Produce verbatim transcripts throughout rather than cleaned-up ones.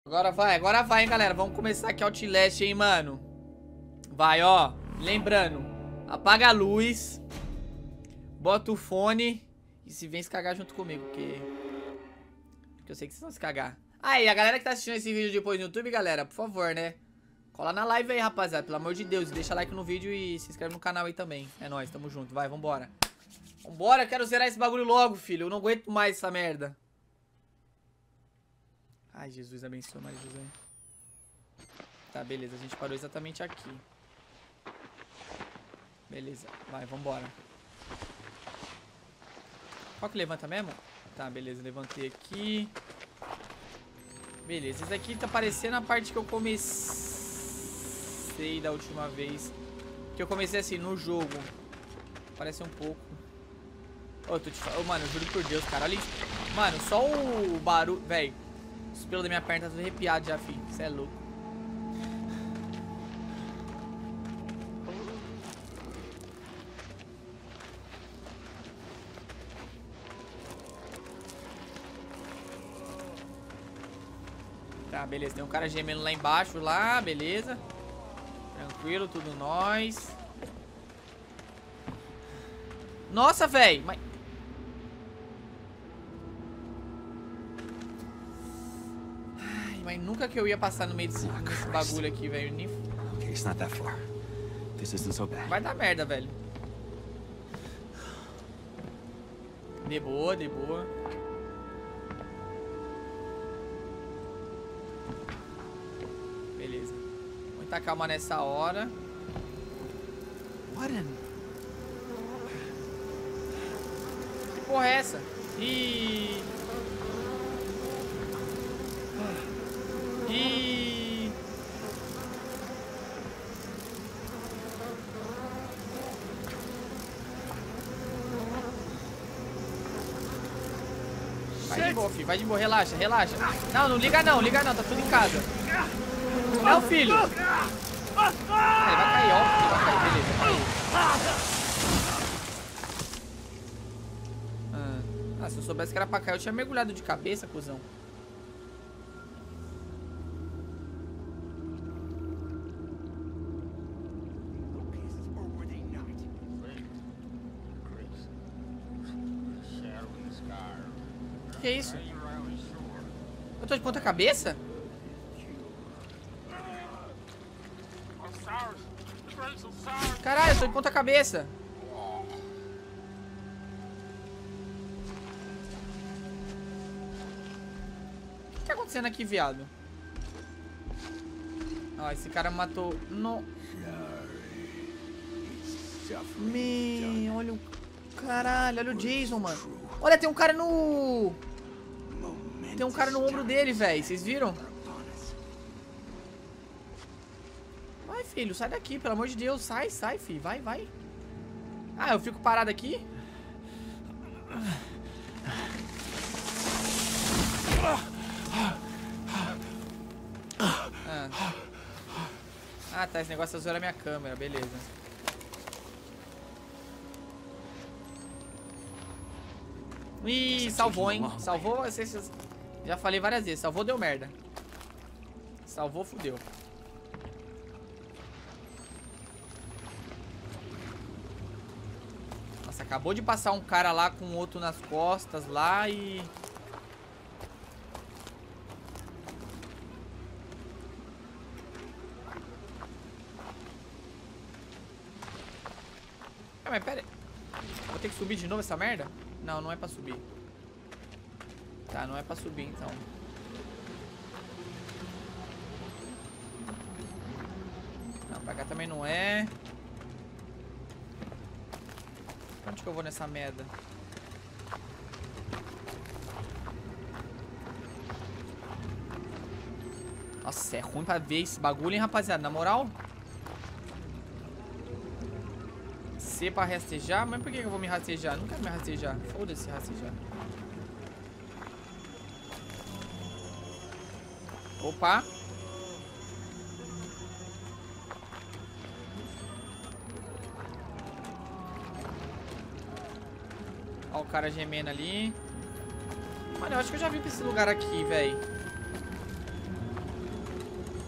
Agora vai, agora vai, hein, galera. Vamos começar aqui Outlast, hein, mano. Vai, ó. Lembrando, apaga a luz, bota o fone e se vem se cagar junto comigo, porque... porque eu sei que vocês vão se cagar. Ah, e a galera que tá assistindo esse vídeo depois no YouTube, galera, por favor, né? Cola na live aí, rapaziada, pelo amor de Deus. Deixa like no vídeo e se inscreve no canal aí também. É nóis, tamo junto. Vai, vambora. Vambora, eu quero zerar esse bagulho logo, filho. Eu não aguento mais essa merda. Ai, Jesus abençoe, Maria José. Tá, beleza. A gente parou exatamente aqui. Beleza. Vai, vambora. Qual que levanta mesmo? Tá, beleza. Levantei aqui. Beleza. Esse aqui tá parecendo a parte que eu comecei da última vez. Que eu comecei assim, no jogo. Parece um pouco. Ô, oh, tô te falando. Oh, mano, eu juro por Deus, cara. Olha isso. Mano, só o barulho... Véi. Os pelos da minha perna tá tudo arrepiado já, filho. Você é louco. Tá, beleza. Tem um cara gemendo lá embaixo, lá. Beleza. Tranquilo, tudo nós. Nossa, velho. Mas... Mas nunca que eu ia passar no meio desse, desse bagulho aqui, velho. Nem... Vai dar merda, velho. De boa, de boa. Beleza. Muita calma nessa hora. Que porra é essa? Ih... E... Vai de boa, filho. Vai de boa. Relaxa, relaxa. Não, não liga não. Liga não. Tá tudo em casa. Não, filho. Ah, ele vai cair, ó. Ele vai cair. Beleza, caiu. Ah. ah, se eu soubesse que era pra cair, eu tinha mergulhado de cabeça, cuzão. Que é isso? Eu tô de ponta cabeça? Caralho, eu tô de ponta cabeça. O que tá acontecendo aqui, viado? Ó, esse cara matou... No... Me... Olha o... Caralho, olha o Jason, mano. Olha, tem um cara no... Tem um cara no ombro dele, velho. Vocês viram? Vai, filho. Sai daqui, pelo amor de Deus. Sai, sai, filho. Vai, vai. Ah, eu fico parado aqui? Ah, ah tá. Esse negócio azul era minha câmera. Beleza. Ih, salvou, hein? Salvou, vocês... Já falei várias vezes. Salvou, deu merda. Salvou, fudeu. Nossa, acabou de passar um cara lá com outro nas costas lá e... Ah, mas pera aí. Vou ter que subir de novo essa merda? Não, não é pra subir. Tá, não é pra subir, então. Não, pra cá também não é. Onde que eu vou nessa merda? Nossa, é ruim pra ver esse bagulho, hein, rapaziada? Na moral. C pra rastejar? Mas por que eu vou me rastejar? Não quero me rastejar. Foda-se rastejar. Opa. Ó o cara gemendo ali. Mano, eu acho que eu já vim pra esse lugar aqui, velho.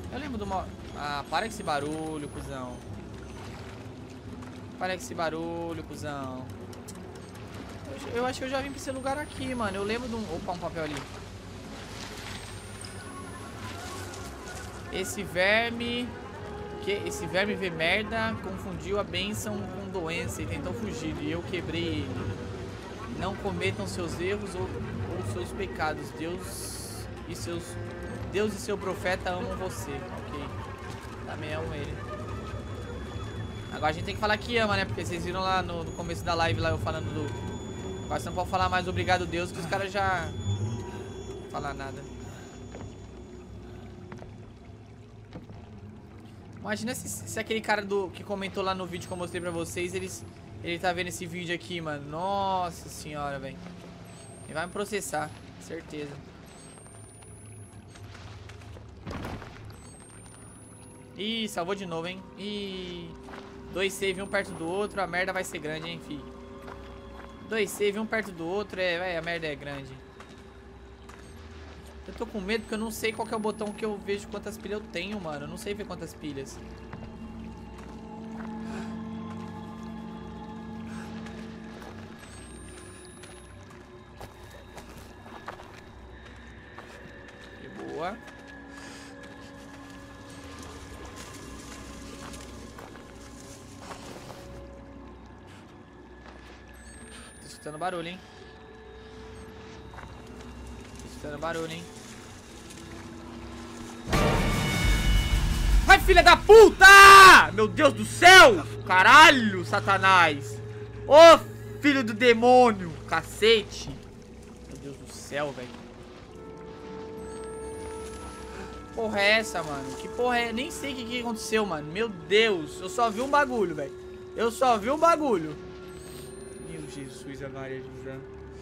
Eu lembro de uma... Ah, para com esse barulho, cuzão. Para com esse barulho, cuzão. Eu, eu acho que eu já vim pra esse lugar aqui, mano. Eu lembro de um... Opa, um papel ali. Esse verme... Que? Esse verme vê merda, confundiu a bênção com doença e tentou fugir. E eu quebrei ele. Não cometam seus erros ou, ou seus pecados. Deus e seus... Deus e seu profeta amam você. Ok. Também amo ele. Agora a gente tem que falar que ama, né? Porque vocês viram lá no, no começo da live lá eu falando do... Agora você não pode falar mais obrigado Deus, que os caras já... Não falar nada. Imagina se, se aquele cara do, que comentou lá no vídeo que eu mostrei pra vocês, eles, ele tá vendo esse vídeo aqui, mano. Nossa senhora, velho. Ele vai me processar, certeza. Ih, salvou de novo, hein? Ih, dois save um perto do outro, a merda vai ser grande, hein, fi. Dois save um perto do outro, é, véio, a merda é grande. Eu tô com medo porque eu não sei qual que é o botão que eu vejo quantas pilhas eu tenho, mano. Eu não sei ver quantas pilhas. Que boa. Tô escutando barulho, hein? Tô escutando barulho, hein? Vai, filha da puta! Meu Deus do céu! Caralho, Satanás! Ô, filho do demônio! Cacete! Meu Deus do céu, velho. Porra é essa, mano? Que porra é? Nem sei o que, que aconteceu, mano. Meu Deus, eu só vi um bagulho, velho. Eu só vi um bagulho. Meu Jesus, a Maria José.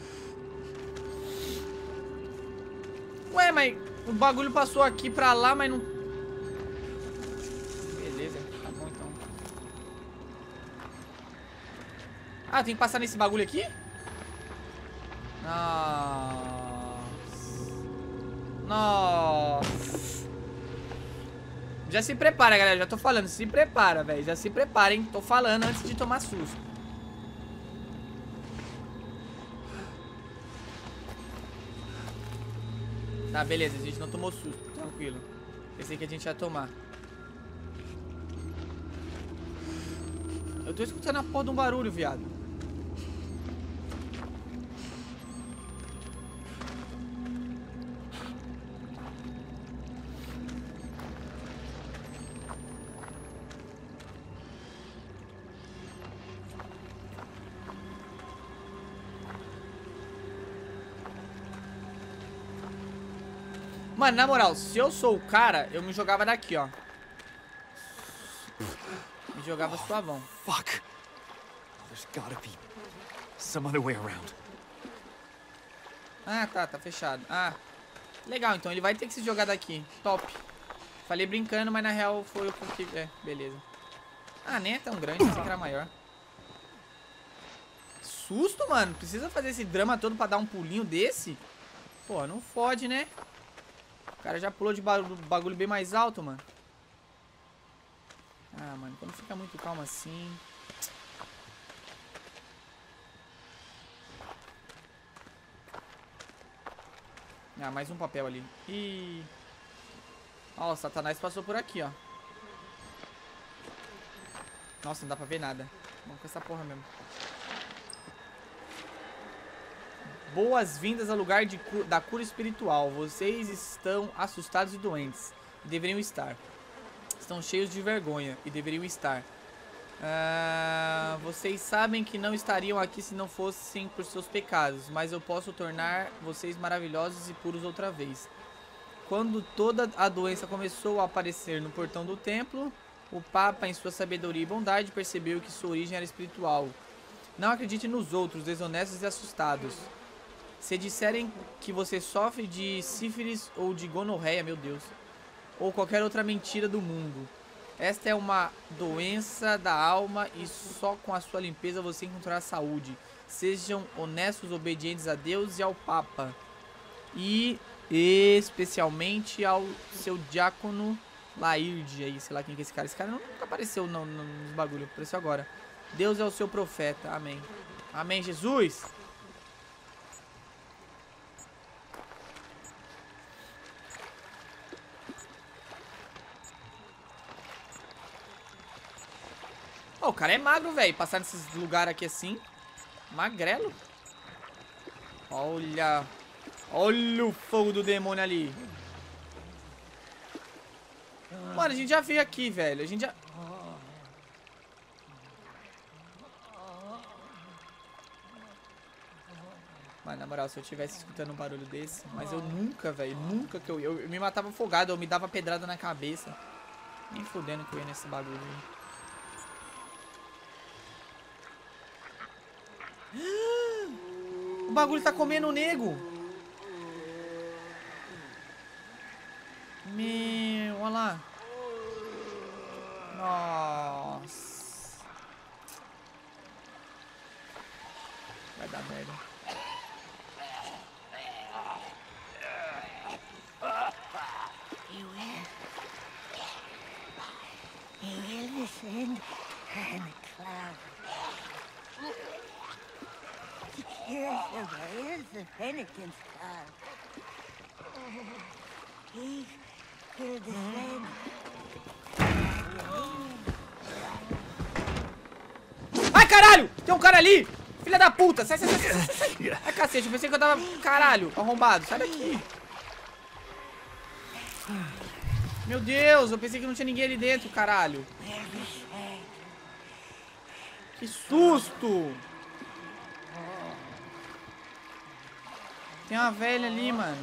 Ué, mas o bagulho passou aqui pra lá, mas não... Beleza, tá bom então. Ah, tem que passar nesse bagulho aqui? Nossa. Nossa. Já se prepara, galera. Já tô falando. Se prepara, velho. Já se prepara, hein. Tô falando antes de tomar susto. Tá, beleza. A gente não tomou susto. Tranquilo. Pensei que a gente ia tomar. Eu tô escutando a porra de um barulho, viado. Mano, na moral, se eu sou o cara, eu me jogava daqui, ó. Me jogava suavão. Fuck. There's gotta be some other way around. Ah, tá, tá fechado. Ah, legal, então ele vai ter que se jogar daqui. Top. Falei brincando, mas na real foi o que... É, beleza. Ah, nem é tão grande, pensei que era maior. Susto, mano. Precisa fazer esse drama todo pra dar um pulinho desse? Pô, não fode, né? O cara já pulou de bagulho bem mais alto, mano. Ah, mano, quando fica muito calmo assim... Ah, mais um papel ali. Ih. Ó, o Satanás passou por aqui, ó. Nossa, não dá pra ver nada. Vamos com essa porra mesmo. Boas-vindas ao lugar de cu da cura espiritual. Vocês estão assustados e doentes. E deveriam estar. Estão cheios de vergonha. E deveriam estar. Ah, vocês sabem que não estariam aqui se não fossem por seus pecados. Mas eu posso tornar vocês maravilhosos e puros outra vez. Quando toda a doença começou a aparecer no portão do templo, o Papa, em sua sabedoria e bondade, percebeu que sua origem era espiritual. Não acredite nos outros, desonestos e assustados. Se disserem que você sofre de sífilis ou de gonorreia, meu Deus, ou qualquer outra mentira do mundo, esta é uma doença da alma e só com a sua limpeza você encontrará saúde. Sejam honestos, obedientes a Deus e ao Papa. E especialmente ao seu diácono Laird aí, sei lá quem que é esse cara. Esse cara nunca apareceu no, no, nos bagulho, apareceu agora. Deus é o seu profeta, amém. Amém, Jesus. Oh, o cara é magro, velho. Passar nesses lugares aqui assim. Magrelo. Olha. Olha o fogo do demônio ali. Mano, a gente já veio aqui, velho. A gente já... Mas na moral, se eu tivesse escutando um barulho desse... Mas eu nunca, velho. Nunca que eu ia. Eu, eu me matava afogado. Eu me dava pedrada na cabeça. Nem fudendo que eu ia nesse bagulho aí. O bagulho tá comendo o nego. Meu, olha lá. Nossa. Vai dar merda. You will. You will descend in a cloud. Here's the way the Fennekin's cloud. He will descend. Ai, caralho! Tem um cara ali! Filha da puta! Sai, sai, sai, sai, sai, sai. Ai, cacete, eu pensei que eu tava... Caralho, arrombado. Sai daqui. Meu Deus, eu pensei que não tinha ninguém ali dentro, caralho. Que susto! Tem uma velha ali, mano.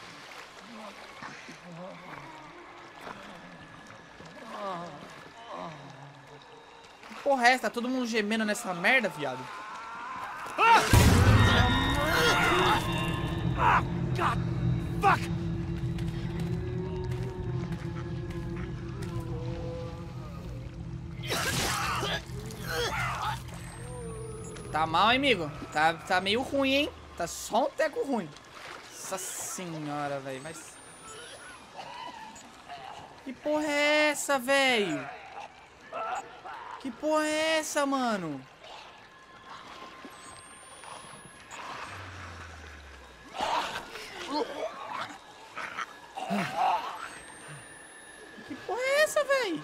Que porra é essa? Tá todo mundo gemendo nessa merda, viado? Ah, God, fuck! Tá mal, hein, amigo? Tá, tá meio ruim, hein? Tá só um teco ruim. Nossa senhora, velho. Mas... Que porra é essa, velho? Que porra é essa, mano? Que porra é essa, velho?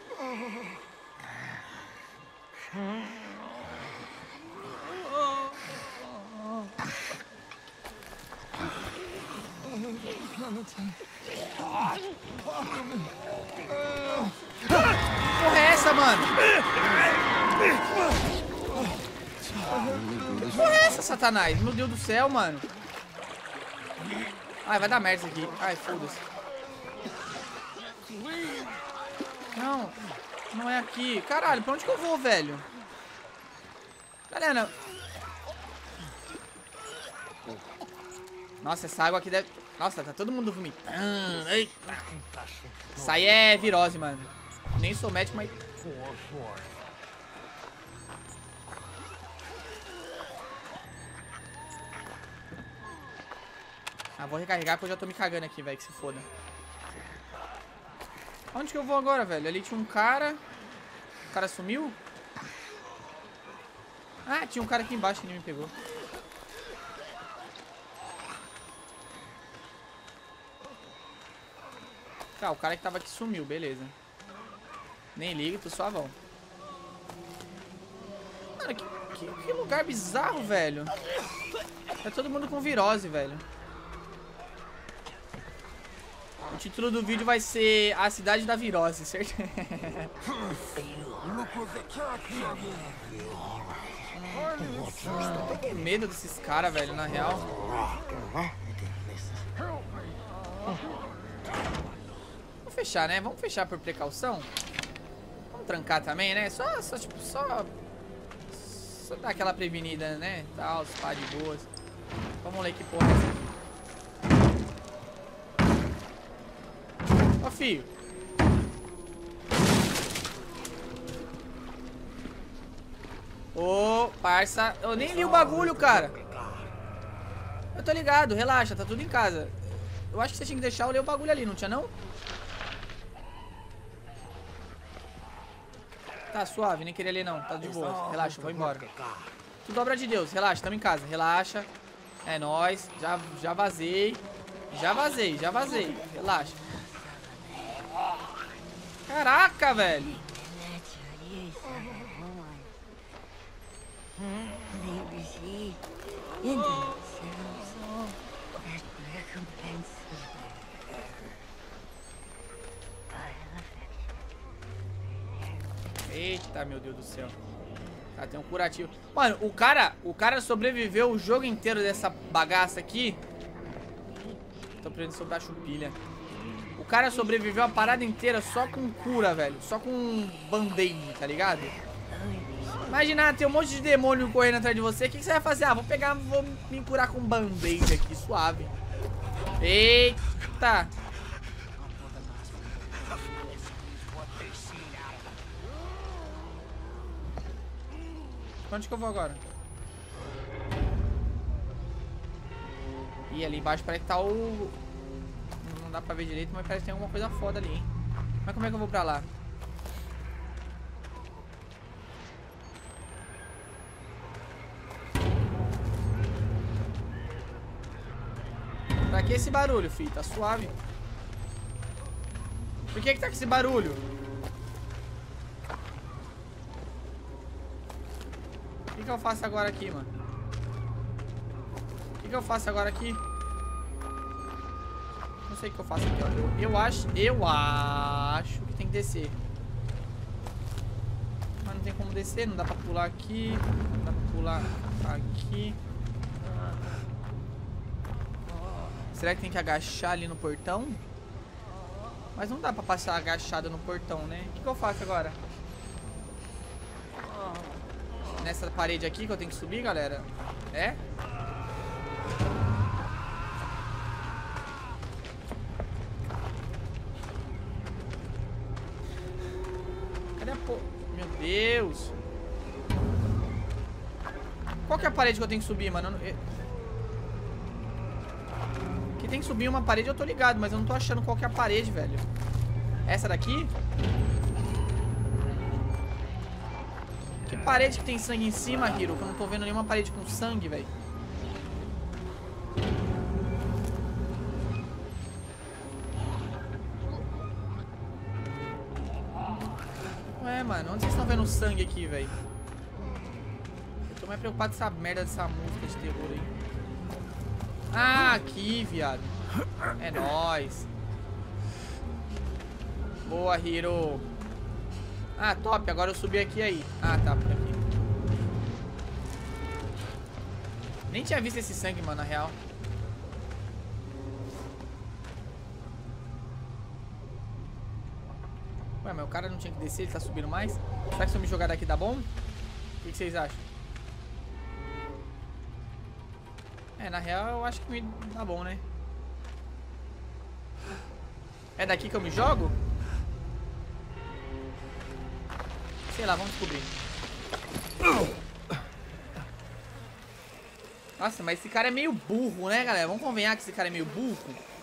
Que porra é essa, mano? Que porra é essa, Satanás? Meu Deus do céu, mano. Ai, vai dar merda isso aqui. Ai, foda-se. Não, não é aqui. Caralho, pra onde que eu vou, velho? Galera. Nossa, essa água aqui deve... Nossa, tá todo mundo vomitando. Eita. Isso aí é virose, mano. Nem sou médico, mas... Ah, vou recarregar porque eu já tô me cagando aqui, velho. Que se foda. Onde que eu vou agora, velho? Ali tinha um cara. O cara sumiu? Ah, tinha um cara aqui embaixo que ele me pegou. Tá, o cara que tava aqui sumiu, beleza. Nem liga, tô suavão. Mano, que, que, que lugar bizarro, velho. Tá todo mundo com virose, velho. O título do vídeo vai ser A Cidade da Virose, certo? Tô com medo desses caras, velho, na real. Vamos fechar, né? Vamos fechar por precaução. Vamos trancar também, né? Só, só tipo, só... Só dar aquela prevenida, né? Tal, se pá de boas. Vamos ler que porra é essa aqui. Ó, filho. Ô, parça. Eu nem li o bagulho, cara. Eu tô ligado, relaxa, tá tudo em casa. Eu acho que você tinha que deixar eu ler o bagulho ali, não tinha não? Tá suave, nem queria ler não. Tá de boa. Relaxa, eu vou embora. Tudo obra de Deus. Relaxa, tamo em casa. Relaxa. É nóis. Já, já vazei. Já vazei, já vazei. Relaxa. Caraca, velho. Eita, meu Deus do céu. Tá, tem um curativo. Mano, o cara, o cara sobreviveu o jogo inteiro dessa bagaça aqui. Tô aprendendo sobre a chupilha. O cara sobreviveu a parada inteira só com cura, velho. Só com band-aid, tá ligado? Imagina, tem um monte de demônio correndo atrás de você. O que, que você vai fazer? Ah, vou pegar, vou me curar com band-aid aqui, suave. Eita. Onde que eu vou agora? Ih, ali embaixo parece que tá o... Não dá pra ver direito, mas parece que tem alguma coisa foda ali, hein? Mas como é que eu vou pra lá? Pra que esse barulho, filho? Tá suave. Por que que tá com esse barulho? O que que eu faço agora aqui, mano? O que que eu faço agora aqui? Não sei o que eu faço aqui, ó. Eu, eu acho, eu acho que tem que descer. Mas não tem como descer, não dá pra pular aqui. Não dá pra pular aqui. Será que tem que agachar ali no portão? Mas não dá pra passar agachado no portão, né? O que que eu faço agora? Nessa parede aqui que eu tenho que subir, galera? É? Cadê a po... Meu Deus! Qual que é a parede que eu tenho que subir, mano? Eu não... Que tem que subir uma parede, eu tô ligado, mas eu não tô achando qual que é a parede, velho. Essa daqui? Que parede que tem sangue em cima, Hiro? Que eu não tô vendo nenhuma parede com sangue, velho. Ué, mano, onde vocês estão vendo sangue aqui, velho? Eu tô mais preocupado com essa merda dessa música de terror aí. Ah, aqui, viado. É nóis. Boa, Hiro. Ah, top. Agora eu subi aqui aí. Ah, tá, por aqui. Nem tinha visto esse sangue, mano, na real. Ué, mas o cara não tinha que descer, ele tá subindo mais? Será que se eu me jogar daqui dá bom? O que, que vocês acham? É, na real eu acho que me dá bom, né? É daqui que eu me jogo? Sei lá, vamos descobrir. Nossa, mas esse cara é meio burro, né, galera? Vamos convenhar que esse cara é meio burro.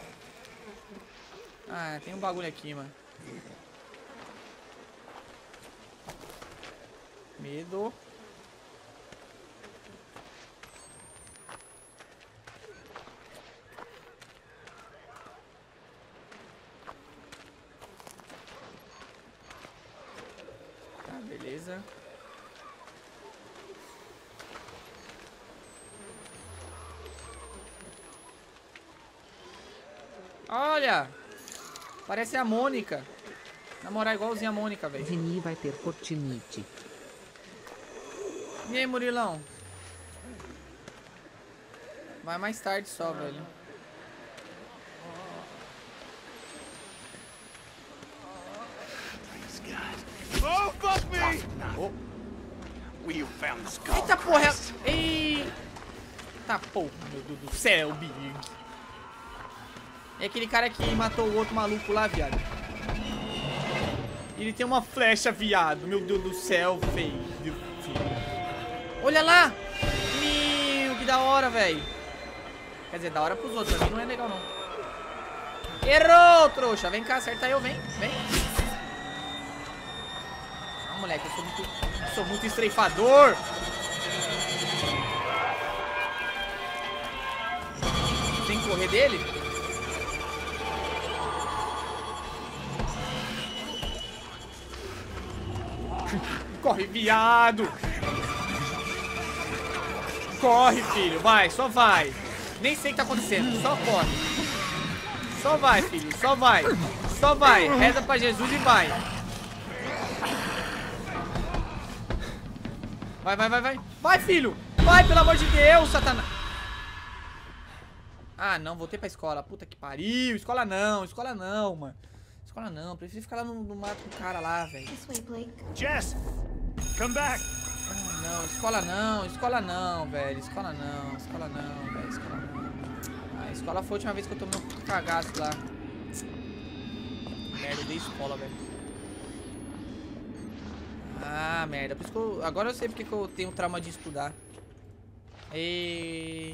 Ah, tem um bagulho aqui, mano. Medo. Beleza. Olha! Parece a Mônica. Namorar igualzinha a Mônica, velho. Vini vai ter cortinite. E aí, Murilão? Vai mais tarde só, velho. Oh, fuck me! Oh. We found the skull. Eita porra! Eita porra, meu Deus do céu, Big. É aquele cara que matou o outro maluco lá, viado. Ele tem uma flecha, viado. Meu Deus do céu, feio. Olha lá! Meu, que da hora, velho. Quer dizer, da hora pros outros, pra mim não é legal, não. Errou, trouxa. Vem cá, acerta eu, vem. Vem. Ah, moleque, eu sou muito, eu sou muito estreifador. Tem que correr dele? Corre, viado! Corre, filho, vai, só vai. Nem sei o que tá acontecendo, só corre. Só vai, filho, só vai. Só vai, reza pra Jesus e vai. Vai, vai, vai, vai. Vai, filho! Vai, pelo amor de Deus, Satanás! Ah, não, voltei pra escola. Puta que pariu. Escola não, escola não, mano. Escola não, prefiro ficar lá no, no mato com o cara lá, velho. Jess! Come back! Ah, não, escola não, escola não, velho. Escola não, escola não, velho. Escola não. Ah, escola foi a última vez que eu tomei um cagaço lá. Merda, eu dei escola, velho. Ah, merda. Por isso que eu, agora eu sei porque que eu tenho trauma de estudar. E...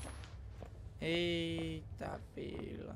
Eita, pela.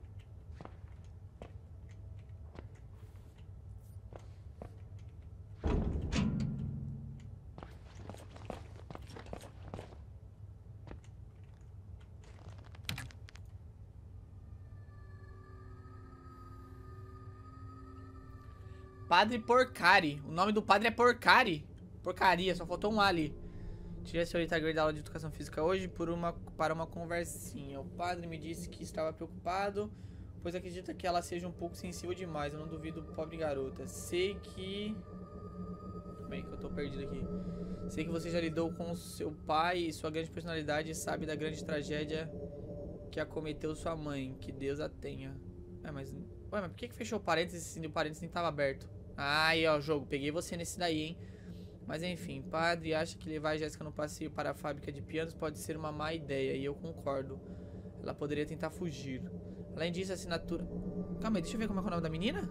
Padre Porcari. O nome do padre é Porcari. Porcaria, só faltou um A ali. Tirei a senhorita Gray da aula de educação física hoje por uma, para uma conversinha. O padre me disse que estava preocupado, pois acredita que ela seja um pouco sensível demais. Eu não duvido, pobre garota. Sei que... Bem, que eu tô perdido aqui. Sei que você já lidou com seu pai e sua grande personalidade e sabe da grande tragédia que acometeu sua mãe. Que Deus a tenha. É, mas... Ué, mas por que que fechou o parênteses se o parênteses nem tava aberto? Ah, aí, ó, jogo. Peguei você nesse daí, hein? Mas enfim, padre acha que levar a Jéssica no passeio para a fábrica de pianos pode ser uma má ideia, e eu concordo. Ela poderia tentar fugir. Além disso, a assinatura... Calma aí, deixa eu ver como é, que é o nome da menina.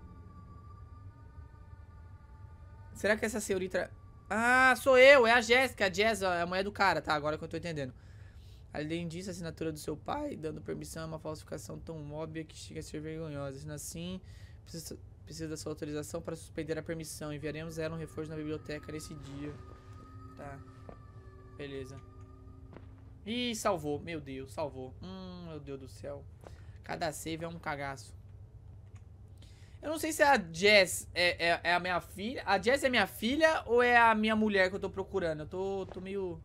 Será que essa senhorita... Ah, sou eu, é a Jéssica. A Jess é a mulher do cara, tá? Agora que eu tô entendendo. Além disso, a assinatura do seu pai, dando permissão, é uma falsificação tão óbvia que chega a ser vergonhosa. Sendo assim, precisa... Precisa da sua autorização para suspender a permissão. Enviaremos ela um reforço na biblioteca nesse dia. Tá. Beleza. Ih, salvou. Meu Deus, salvou. Hum, meu Deus do céu. Cada save é um cagaço. Eu não sei se a Jess é, é, é a minha filha. A Jess é minha filha ou é a minha mulher que eu tô procurando? Eu tô, tô meio...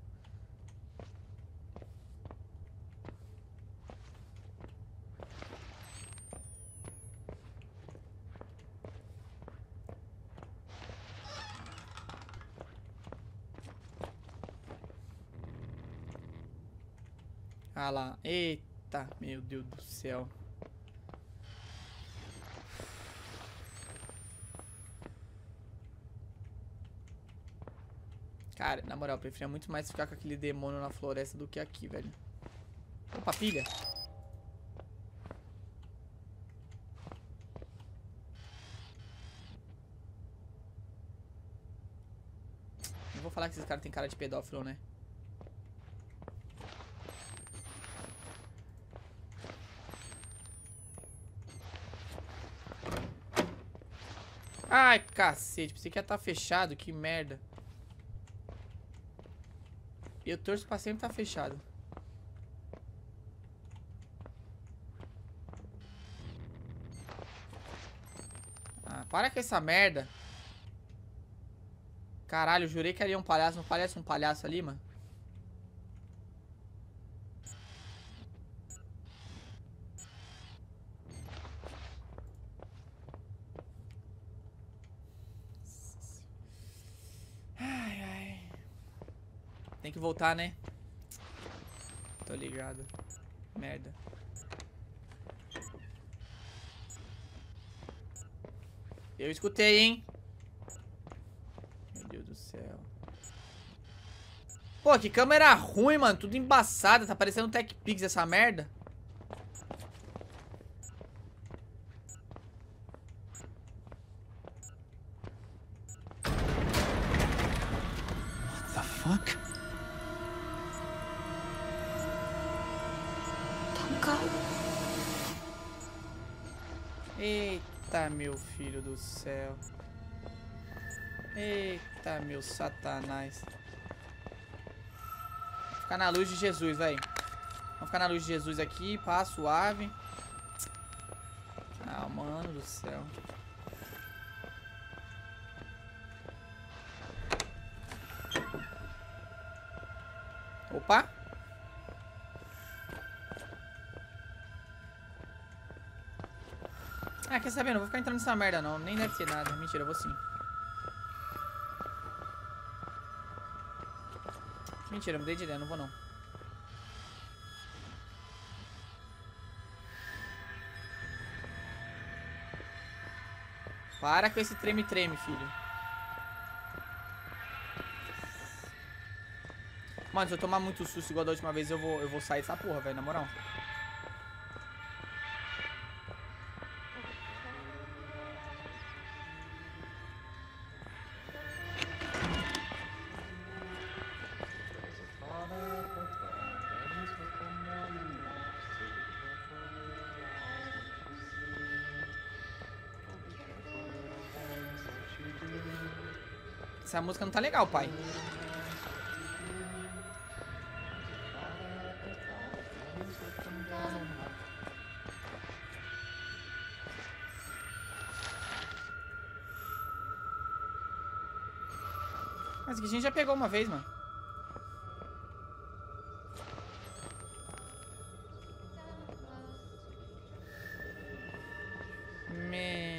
Ah lá, eita, meu Deus do céu. Cara, na moral, eu preferia muito mais ficar com aquele demônio na floresta do que aqui, velho. Opa, pilha. Não vou falar que esses caras têm cara de pedófilo, né? Ai, cacete. Pensei que ia estar fechado. Que merda. Eu torço pra sempre estar fechado. Ah, para com essa merda. Caralho, eu jurei que era um palhaço. Não parece um palhaço ali, mano? Tem que voltar, né? Tô ligado. Merda. Eu escutei, hein? Meu Deus do céu. Pô, que câmera ruim, mano. Tudo embaçada. Tá parecendo um TechPix essa merda. What the fuck? Eita, meu filho do céu. Eita, meu satanás. Vou ficar na luz de Jesus, velho. Vamos ficar na luz de Jesus aqui, pá, suave. Ah, mano do céu. Opa. Ah, quer saber? Não vou ficar entrando nessa merda, não. Nem deve ser nada. Mentira, eu vou sim. Mentira, eu mudei de ideia. Não vou, não. Para com esse treme-treme, filho. Mano, se eu tomar muito susto igual da última vez, eu vou, eu vou sair dessa porra, velho, na moral. Essa música não tá legal, pai. Mas que a gente já pegou uma vez, mano. Me...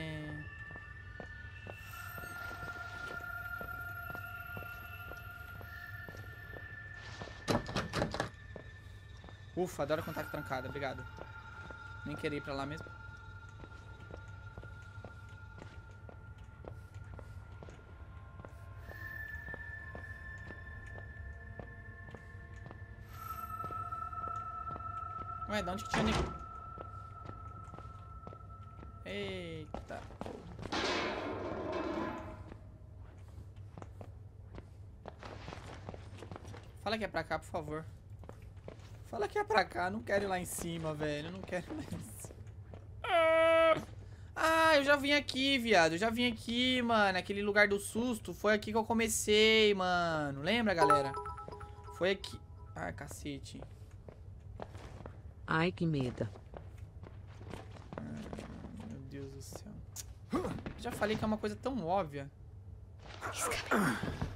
Ufa, adoro contato trancado, obrigado. Nem queria ir pra lá mesmo. Ué, de onde que tinha nego? Eita. Fala que é pra cá, por favor. Fala que é pra cá, não quero ir lá em cima, velho. Não quero ir lá em cima. Ah, eu já vim aqui, viado. Eu já vim aqui, mano. Aquele lugar do susto. Foi aqui que eu comecei, mano. Lembra, galera? Foi aqui. Ai, cacete. Ai, que medo. Ah, meu Deus do céu. Já falei que é uma coisa tão óbvia.